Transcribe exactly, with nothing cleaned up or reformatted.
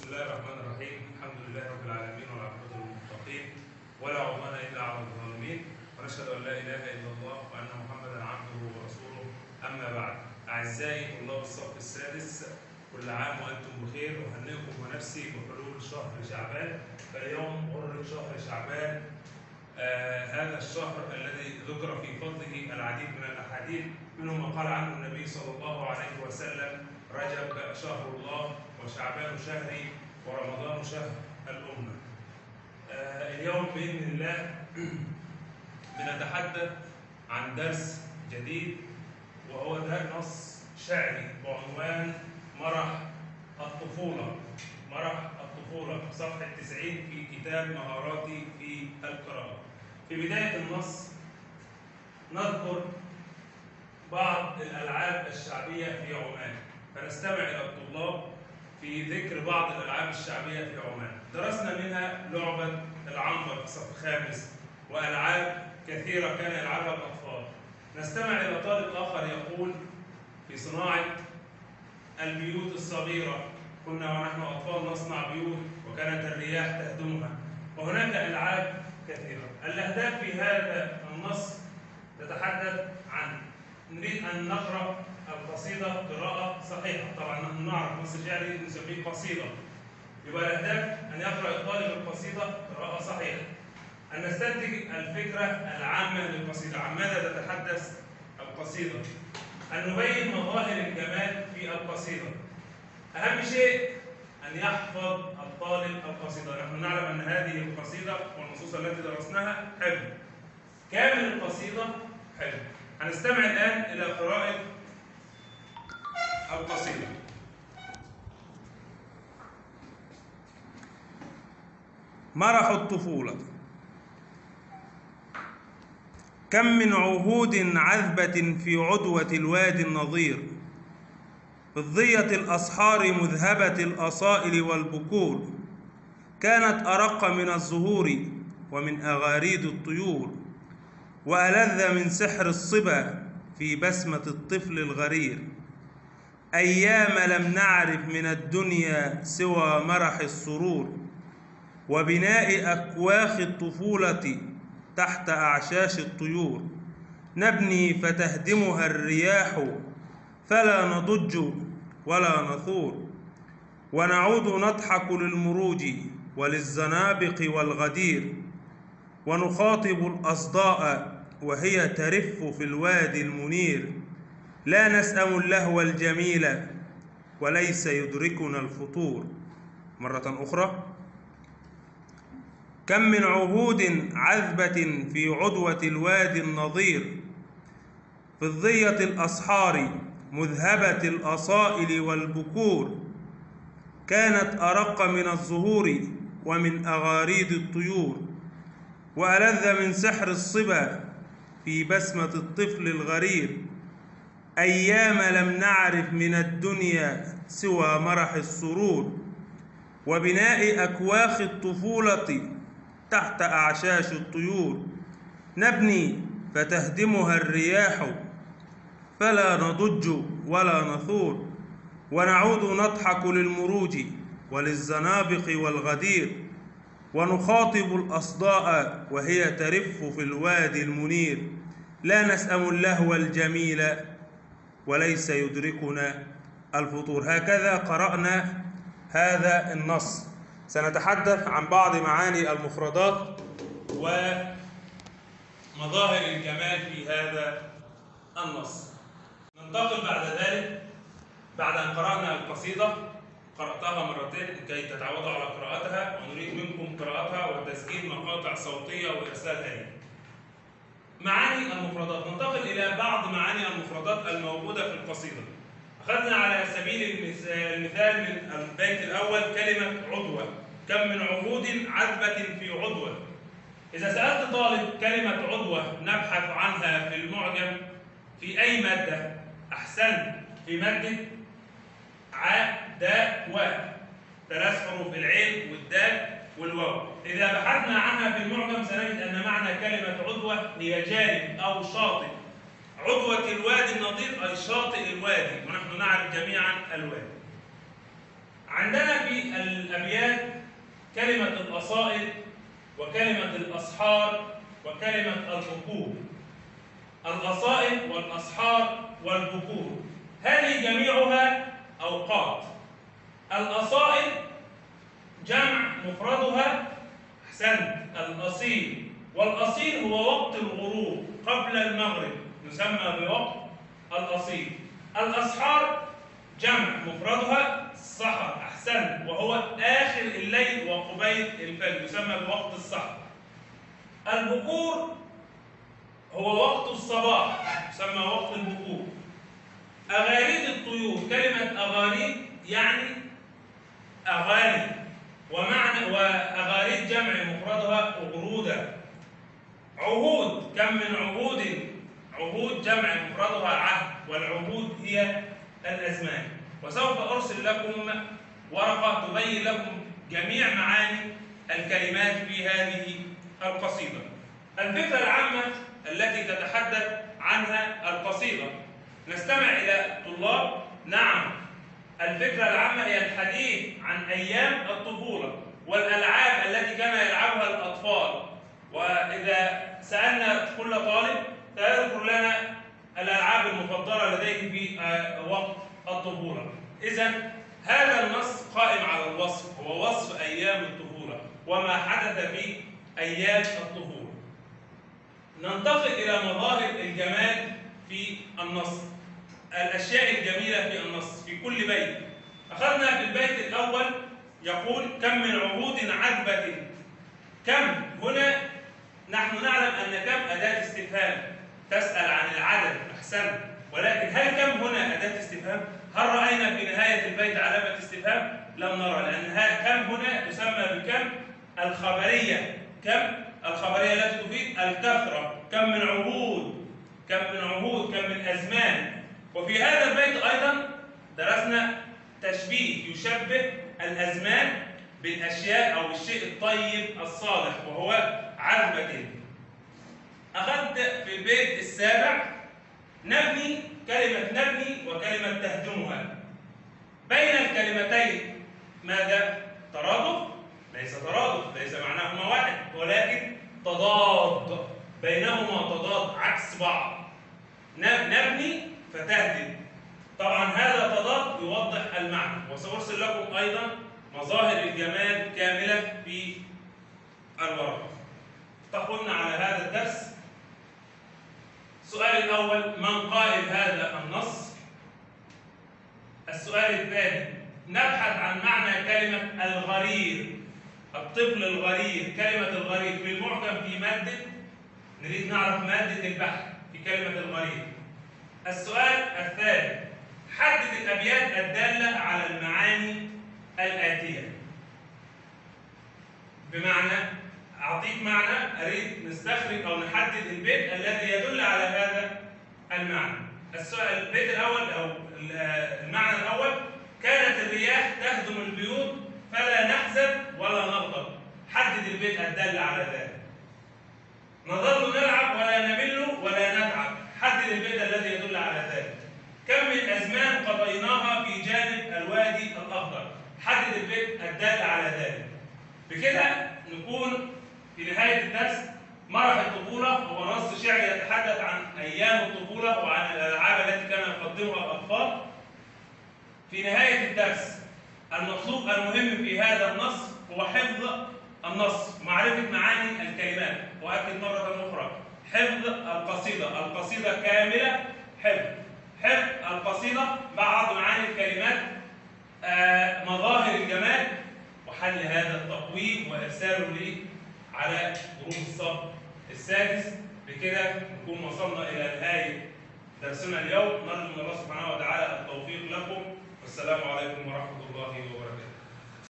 بسم الله الرحمن الرحيم. الحمد لله رب العالمين والعاقبة للمتقين ولا عدوان إلا على الظالمين، ونشهد أن لا إله إلا الله وأن محمدا عبده ورسوله. أما بعد، أعزائي طلاب الصف السادس، كل عام وأنتم بخير، أهنئكم ونفسي بحلول شهر شعبان. فاليوم غرة شهر شعبان، آه هذا الشهر الذي ذكر في فضله العديد من الأحاديث، منهم ما قال عنه النبي صلى الله عليه وسلم: رجب شهر الله، وشعبان شهري، ورمضان شهر الأمة. آه اليوم بإذن الله بنتحدث عن درس جديد، وهو ده نص شعري بعنوان مرح الطفولة. مرح الطفولة، صفحة تسعين في كتاب مهاراتي في القراءة. في بداية النص نذكر بعض الألعاب الشعبية في عمان، فنستمع إلى الطلاب في ذكر بعض الألعاب الشعبية في عمان. درسنا منها لعبة العنبر في الصف الخامس، وألعاب كثيرة كان يلعبها الأطفال. نستمع إلى طالب آخر يقول: في صناعة البيوت الصغيرة كنا ونحن أطفال نصنع بيوت وكانت الرياح تهدمها. وهناك ألعاب كثيرة. الأهداف في هذا النص تتحدث عن نريد أن نقرأ القصيدة قراءة صحيحة. طبعا نحن نعرف نص شعري نسميه قصيدة، يبقى الأهداف أن يقرأ الطالب القصيدة قراءة صحيحة، أن نستنتج الفكرة العامة للقصيدة، عن ماذا تتحدث القصيدة، أن نبين مظاهر الجمال في القصيدة. أهم شيء أن يحفظ الطالب القصيدة. نحن نعلم أن هذه القصيدة والنصوص التي درسناها حفظ كامل. القصيدة حفظ. هنستمع الآن إلى قراءة القصيدة. مرح الطفولة. كم من عهود عذبة في عدوة الوادي النظير، فضية الأصحار مذهبة الأصائل والبكور، كانت أرق من الزهور ومن أغاريد الطيور، وألذ من سحر الصبا في بسمة الطفل الغرير. أيام لم نعرف من الدنيا سوى مرح السرور، وبناء أكواخ الطفولة تحت أعشاش الطيور. نبني فتهدمها الرياح، فلا نضج ولا نثور، ونعود نضحك للمروج وللزنابق والغدير، ونخاطب الأصداء وهي ترف في الوادي المنير. لا نسأم اللهو الجميل وليس يدركنا الفطور. مرة أخرى: كم من عهود عذبة في عدوة الوادي النظير، فضية الأصحار مذهبة الأصائل والبكور، كانت أرق من الزهور ومن أغاريد الطيور، وألذ من سحر الصبا في بسمة الطفل الغرير. أيام لم نعرف من الدنيا سوى مرح السرور، وبناء أكواخ الطفولة تحت أعشاش الطيور. نبني فتهدمها الرياح، فلا نضج ولا نثور، ونعود نضحك للمروج وللزنابق والغدير، ونخاطب الأصداء وهي ترف في الوادي المنير. لا نسأم اللهو الجميل وليس يدركنا الفطور. هكذا قرأنا هذا النص. سنتحدث عن بعض معاني المفردات ومظاهر الجمال في هذا النص. ننتقل بعد ذلك، بعد أن قرأنا القصيدة قرأتها مرتين لكي تتعودوا على قراءتها، ونريد منكم قراءتها وتسجيل مقاطع صوتية وإرسالها لي. معاني المفردات. ننتقل إلى بعض معاني المفردات الموجودة في القصيدة. أخذنا على سبيل المثال من البيت الأول كلمة عدوة. كم من عهود عذبة في عدوة. إذا سألت طالب كلمة عدوة نبحث عنها في المعجم في أي مادة؟ أحسن، في مادة ع داء واء، ثلاث حروف: العين والدال والواو. إذا بحثنا عنها في المعجم سنجد أن معنى كلمة عدوة هي جانب أو شاطئ. عدوة الوادي النظير أي شاطئ الوادي، ونحن نعرف جميعا الوادي. عندنا في الأبيات كلمة القصائد وكلمة الأسحار وكلمة البكور. القصائد والأسحار والبكور هذه جميعها أوقات. القصائد جمع مفردها أحسنت الأصيل، والأصيل هو وقت الغروب قبل المغرب يسمى بوقت الأصيل. الأسحار جمع مفردها السحر أحسنت، وهو آخر الليل وقبيل الفجر يسمى بوقت السحر. البكور هو وقت الصباح يسمى وقت البكور. أغاريد الطيور كلمة أغاريد يعني أغاني، ومعنى وأغاريد جمع مفردها أغرودة. عهود كم من عهود، عهود جمع مفردها عهد، والعهود هي الأزمان. وسوف أرسل لكم ورقة تبين لكم جميع معاني الكلمات في هذه القصيدة. الفكرة العامة التي تتحدث عنها القصيدة، نستمع إلى الطلاب. نعم، الفكرة العامة هي الحديث عن أيام الطفولة والألعاب التي كان يلعبها الأطفال. وإذا سألنا كل طالب سيذكر لنا الألعاب المفضلة لديه في وقت الطفولة. إذن هذا النص قائم على الوصف، هو وصف أيام الطفولة وما حدث في أيام الطفولة. ننتقل إلى مظاهر الجمال في النص، الأشياء الجميلة في النص في كل بيت. أخذنا في البيت الأول يقول كم من عهود عذبة. كم هنا نحن نعلم أن كم أداة استفهام تسأل عن العدد أحسن، ولكن هل كم هنا أداة استفهام؟ هل رأينا في نهاية البيت علامة استفهام؟ لم نرى، لأن كم هنا تسمى بكم الخبرية، كم الخبرية التي تفيد الكثرة. كم من عهود، كم من عهود، كم من أزمان. وفي هذا البيت أيضا درسنا تشبيه يشبه الأزمان بالأشياء أو الشيء الطيب الصالح وهو عذبة. أخذت في البيت السابع نبني، كلمة نبني وكلمة تهدمها. بين الكلمتين ماذا؟ ترادف؟ ليس ترادف، ليس معناهما واحد، ولكن تضاد، بينهما تضاد عكس بعض. نبني فتهدم. طبعا هذا تضاد يوضح المعنى، وسأرسل لكم أيضا مظاهر الجمال كاملة في الورقة. اتفقنا على هذا الدرس. السؤال الأول: من قائل هذا النص؟ السؤال الثاني: نبحث عن معنى كلمة الغرير، الطفل الغرير. كلمة الغرير في المعجم في مادة، نريد نعرف مادة البحث في كلمة الغرير. السؤال الثالث: حدد الأبيات الدالة على المعاني الآتية. بمعنى أعطيك معنى، أريد نستخرج أو نحدد البيت الذي يدل على هذا المعنى. السؤال البيت الأول أو المعنى الأول: كانت الرياح تهدم البيوت فلا نحزن ولا نغضب. حدد البيت الدال على ذلك. نظل نلعب ولا نمل ولا نتعب. حدد البيت الذي يدل على ذلك. كم من أزمان قضيناها في جانب الوادي الأخضر. حدد البيت الدال على ذلك. بكده نكون في نهاية الدرس. مرح الطفولة هو نص شعري يتحدث عن أيام الطفولة وعن الألعاب التي كان يقدمها الأطفال. في نهاية الدرس المطلوب المهم في هذا النص هو حفظ النص، معرفة معاني الكلمات. وأكد مرة أخرى: حفظ القصيدة، القصيدة كاملة حفظ، حفظ القصيدة بعض معاني الكلمات، آه مظاهر الجمال، وحل هذا التقويم وإرساله لي على جروب الصف السادس. بكده نكون وصلنا إلى نهاية درسنا اليوم. نرجو من الله سبحانه وتعالى التوفيق لكم، والسلام عليكم ورحمة الله وبركاته.